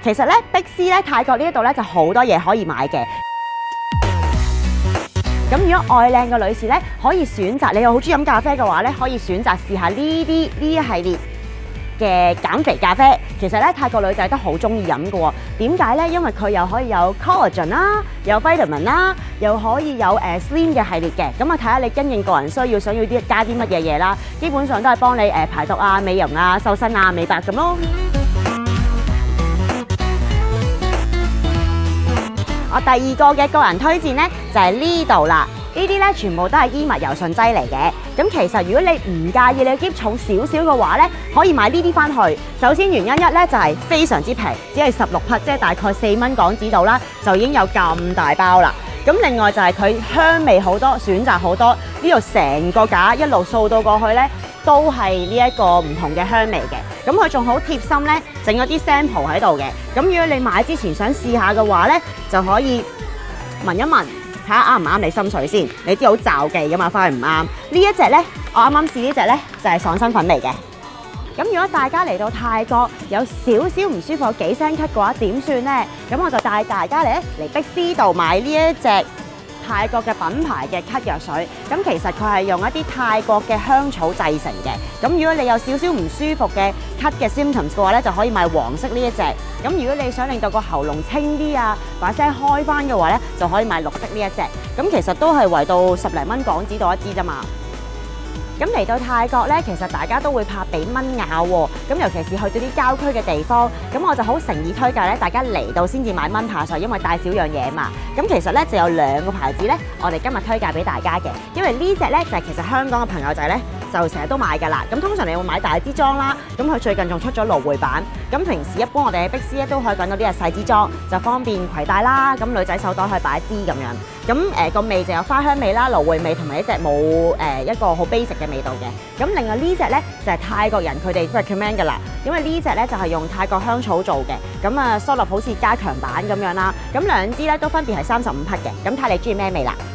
其實咧，Big C 咧泰國呢一度咧就好多嘢可以買嘅。咁如果愛靚嘅女士咧，可以選擇你又好中意飲咖啡嘅話咧，可以選擇試下呢一系列嘅減肥咖啡。其實咧，泰國女仔都好中意飲嘅喎。點解咧？因為佢又可以有 collagen 啦，有 vitamin 啦，又可以有slim 嘅系列嘅。咁啊，睇下你因應個人需要，想要加啲乜嘢嘢啦。基本上都係幫你排毒啊、美容啊、瘦身啊、美白咁咯。我第二個嘅個人推薦呢，就係呢度啦，呢啲呢全部都係衣物柔順劑嚟嘅。咁其實如果你唔介意你喼重少少嘅話呢，可以買呢啲翻去。首先原因一呢，就係非常之平，只係16匹，即係大概4蚊港紙度啦，就已經有咁大包啦。咁另外就係佢香味好多，選擇好多，呢度成個架一路掃到過去呢，都係呢一個唔同嘅香味嘅。咁佢仲好貼心咧，整咗啲 sample 喺度嘅。咁如果你買之前想試下嘅話咧，就可以聞一聞，睇下啱唔啱你心水先。你知好罩忌噶嘛，翻去唔啱。呢一隻咧，我啱啱試呢隻咧就係爽身粉嚟嘅。咁如果大家嚟到泰國有少少唔舒服，有幾聲咳嘅話，點算咧？咁我就帶大家嚟Big C度買呢一隻泰國嘅品牌嘅咳藥水，咁其實佢係用一啲泰國嘅香草製成嘅。咁如果你有少少唔舒服嘅咳嘅 symptoms 嘅話咧，就可以買黃色呢一隻。咁如果你想令到個喉嚨清啲啊，把聲開翻嘅話咧，就可以買綠色呢一隻。咁其實都係圍到10零蚊港紙到一支啫嘛。咁嚟到泰國咧，其實大家都會怕俾蚊咬喎。咁尤其是去到啲郊區嘅地方，咁我就好誠意推介咧，大家嚟到先至買蚊怕水，因為帶少樣嘢嘛。咁其實咧就有2個牌子咧，我哋今日推介俾大家嘅。因為呢隻咧就係其實香港嘅朋友仔咧就成日都買㗎啦。咁通常你會買大支裝啦，咁佢最近仲出咗蘆薈版。咁平時一般我哋喺Big C咧都可以揾到啲係細支裝，就方便攜帶啦。咁女仔手袋可以擺一支咁樣。咁個味就有花香味啦、蘆薈味同埋一隻冇一個好 basic 嘅味道嘅。咁另外呢隻咧就係泰國人佢哋 recommend 㗎啦，因為呢隻咧就係用泰國香草做嘅。咁啊，疏落好似加強版咁樣啦。咁2支咧都分別係35匹嘅。咁睇你中意咩味啦。